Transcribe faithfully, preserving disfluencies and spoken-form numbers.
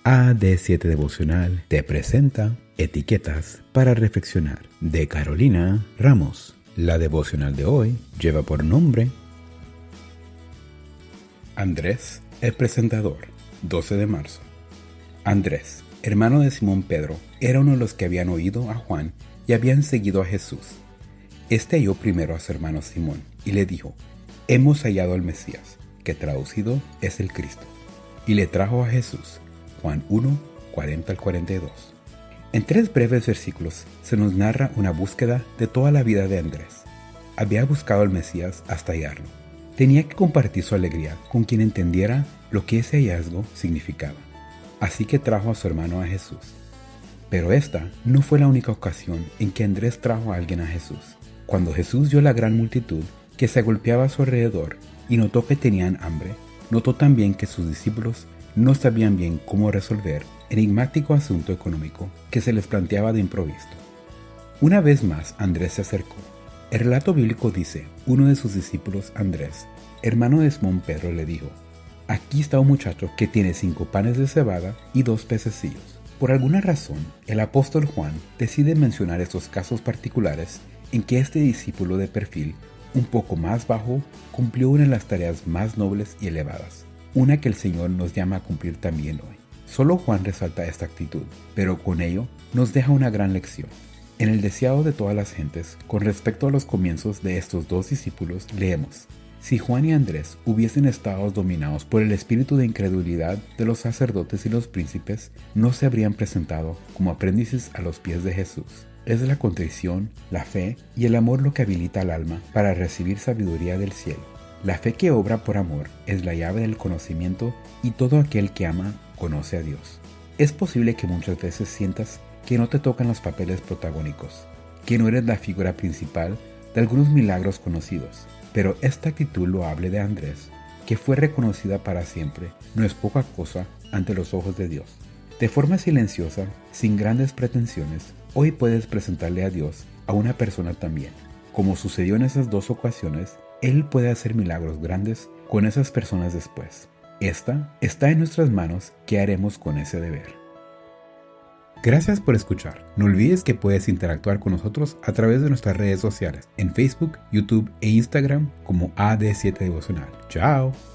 A D siete Devocional te presenta Etiquetas para Reflexionar de Carolina Ramos. La devocional de hoy lleva por nombre Andrés, el presentador, doce de marzo. Andrés, hermano de Simón Pedro, era uno de los que habían oído a Juan y habían seguido a Jesús. Este halló primero a su hermano Simón y le dijo: hemos hallado al Mesías, que traducido es el Cristo. Y le trajo a Jesús. Juan uno, cuarenta al cuarenta y dos. En tres breves versículos se nos narra una búsqueda de toda la vida de Andrés. Había buscado al Mesías hasta hallarlo. Tenía que compartir su alegría con quien entendiera lo que ese hallazgo significaba. Así que trajo a su hermano a Jesús. Pero esta no fue la única ocasión en que Andrés trajo a alguien a Jesús. Cuando Jesús vio la gran multitud que se agolpeaba a su alrededor y notó que tenían hambre, notó también que sus discípulos no sabían bien cómo resolver el enigmático asunto económico que se les planteaba de improviso. Una vez más Andrés se acercó. El relato bíblico dice: uno de sus discípulos, Andrés, hermano de Simón Pedro, le dijo: aquí está un muchacho que tiene cinco panes de cebada y dos pececillos. Por alguna razón, el apóstol Juan decide mencionar estos casos particulares en que este discípulo de perfil un poco más bajo cumplió una de las tareas más nobles y elevadas, una que el Señor nos llama a cumplir también hoy. Solo Juan resalta esta actitud, pero con ello nos deja una gran lección. En el deseado de todas las gentes, con respecto a los comienzos de estos dos discípulos, leemos: si Juan y Andrés hubiesen estado dominados por el espíritu de incredulidad de los sacerdotes y los príncipes, no se habrían presentado como aprendices a los pies de Jesús. Es la contrición, la fe y el amor lo que habilita al alma para recibir sabiduría del cielo. La fe que obra por amor es la llave del conocimiento, y todo aquel que ama conoce a Dios. Es posible que muchas veces sientas que no te tocan los papeles protagónicos, que no eres la figura principal de algunos milagros conocidos, pero esta actitud loable de Andrés, que fue reconocida para siempre, no es poca cosa ante los ojos de Dios. De forma silenciosa, sin grandes pretensiones, hoy puedes presentarle a Dios a una persona también. Como sucedió en esas dos ocasiones, Él puede hacer milagros grandes con esas personas después. Esta está en nuestras manos. ¿Qué haremos con ese deber? Gracias por escuchar. No olvides que puedes interactuar con nosotros a través de nuestras redes sociales, en Facebook, YouTube e Instagram como A D siete Devocional. ¡Chao!